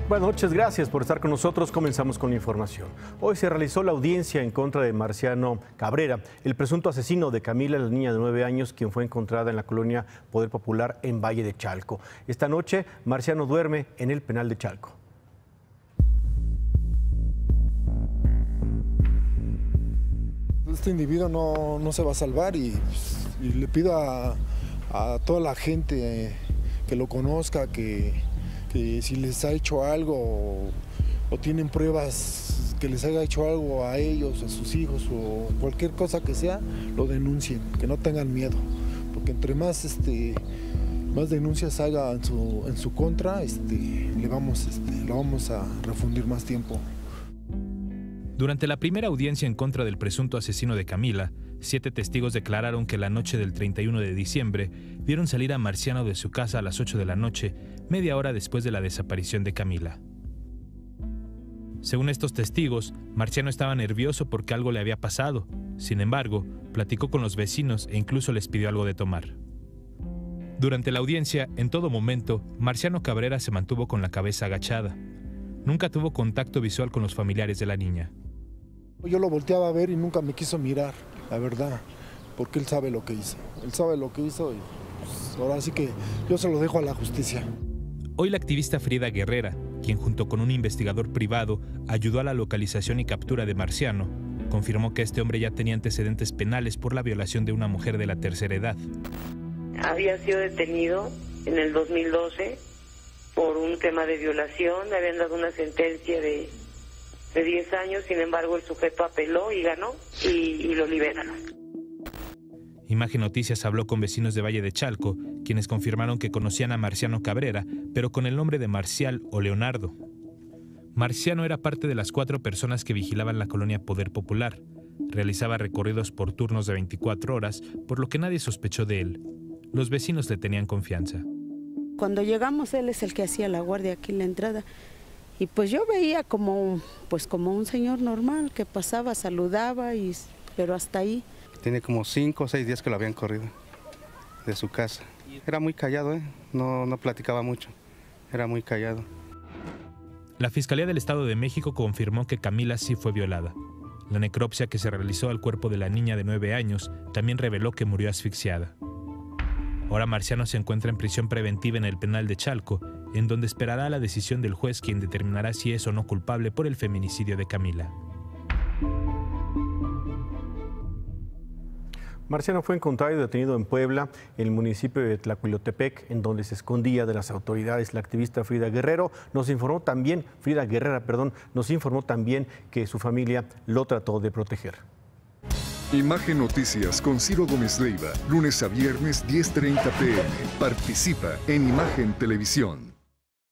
Buenas noches, gracias por estar con nosotros. Comenzamos con la información. Hoy se realizó la audiencia en contra de Marciano Cabrera, el presunto asesino de Camila, la niña de 9 años, quien fue encontrada en la colonia Poder Popular en Valle de Chalco. Esta noche, Marciano duerme en el penal de Chalco. Este individuo no se va a salvar y le pido a toda la gente que lo conozca, que si les ha hecho algo o tienen pruebas que les haya hecho algo a ellos, a sus hijos o cualquier cosa que sea, lo denuncien, que no tengan miedo, porque entre más denuncias haga en su contra, lo vamos a refundir más tiempo. Durante la primera audiencia en contra del presunto asesino de Camila, 7 testigos declararon que la noche del 31 de diciembre vieron salir a Marciano de su casa a las 8 de la noche, media hora después de la desaparición de Camila. Según estos testigos, Marciano estaba nervioso porque algo le había pasado. Sin embargo, platicó con los vecinos e incluso les pidió algo de tomar. Durante la audiencia, en todo momento, Marciano Cabrera se mantuvo con la cabeza agachada. Nunca tuvo contacto visual con los familiares de la niña. Yo lo volteaba a ver y nunca me quiso mirar, la verdad, porque él sabe lo que hizo. Él sabe lo que hizo y pues, ahora sí que yo se lo dejo a la justicia. Hoy la activista Frida Guerrera, quien junto con un investigador privado ayudó a la localización y captura de Marciano, confirmó que este hombre ya tenía antecedentes penales por la violación de una mujer de la tercera edad. Había sido detenido en el 2012 por un tema de violación, le habían dado una sentencia de 10 años, sin embargo el sujeto apeló y ganó y lo liberaron. Imagen Noticias habló con vecinos de Valle de Chalco, quienes confirmaron que conocían a Marciano Cabrera, pero con el nombre de Marcial o Leonardo. Marciano era parte de las 4 personas que vigilaban la colonia Poder Popular. Realizaba recorridos por turnos de 24 horas, por lo que nadie sospechó de él. Los vecinos le tenían confianza. Cuando llegamos, él es el que hacía la guardia aquí en la entrada. Y pues yo veía como un señor normal que pasaba, saludaba, pero hasta ahí. Tiene como 5 o 6 días que lo habían corrido de su casa. Era muy callado, no platicaba mucho, era muy callado. La Fiscalía del Estado de México confirmó que Camila sí fue violada. La necropsia que se realizó al cuerpo de la niña de 9 años también reveló que murió asfixiada. Ahora Marciano se encuentra en prisión preventiva en el penal de Chalco, en donde esperará la decisión del juez, quien determinará si es o no culpable por el feminicidio de Camila. Marciano fue encontrado y detenido en Puebla, en el municipio de Tlacuilotepec, en donde se escondía de las autoridades. La activista Frida Guerrera nos informó también que su familia lo trató de proteger. Imagen Noticias con Ciro Gómez Leiva, lunes a viernes 10:30 p.m. Participa en Imagen Televisión.